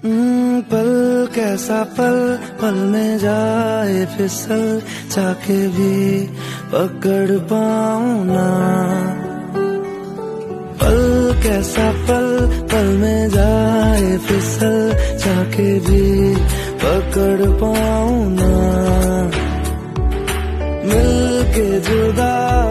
पल कैसा पल, पल में जाए फिसल, चाके भी पकड़ पाऊं ना। पल कैसा पल, पल में जाए फिसल, चाके भी पकड़ पाऊं ना। मिल के जुदा